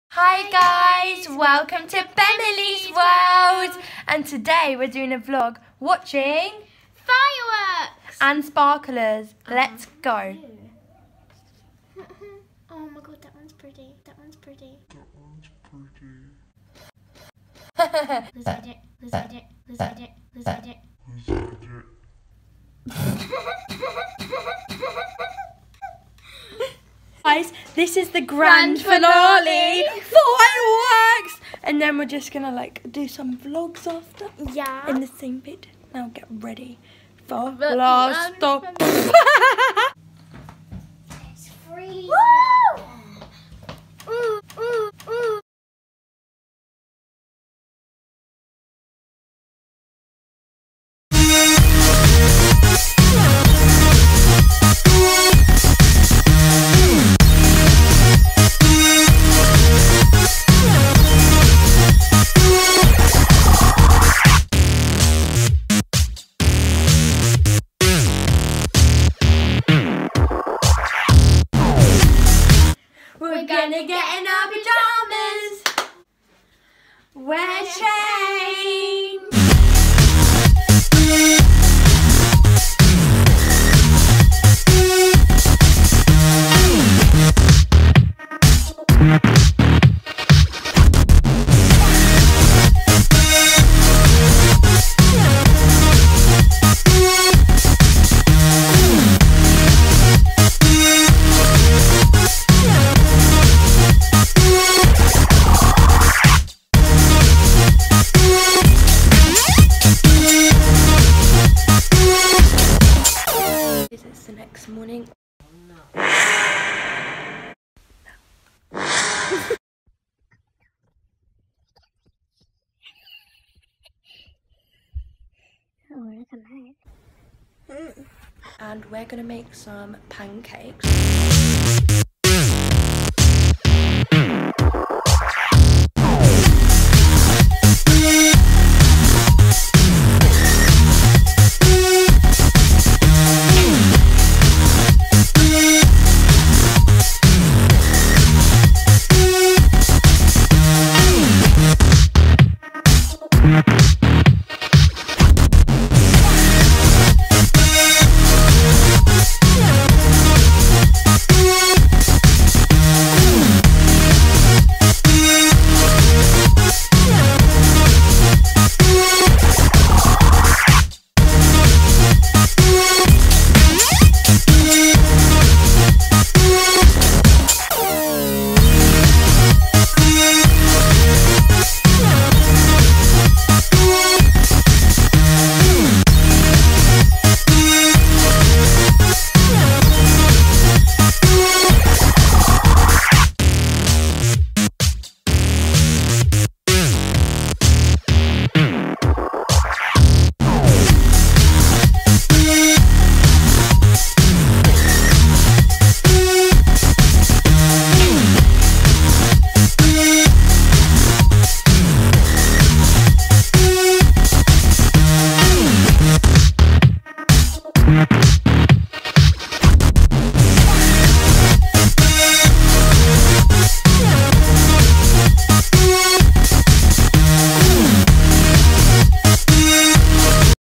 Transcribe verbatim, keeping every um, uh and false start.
Hi guys, welcome to Bemily's World, and today we're doing a vlog watching fireworks and sparklers. Let's go. Oh my god, that one's pretty. That one's pretty. That one's pretty. Let's get it. Let's get it. Let's get it. Let's get it. Guys, this is the grand, Grand finale, finale. fireworks, and then we're just gonna like do some vlogs after Yeah. in the same bit. Now get ready for The blast grand off. It's freezing. Woo! Ooh, ooh, ooh. We're gonna get in our pajamas, wear chains. It's the next morning. Oh, look at that. And we're gonna make some pancakes.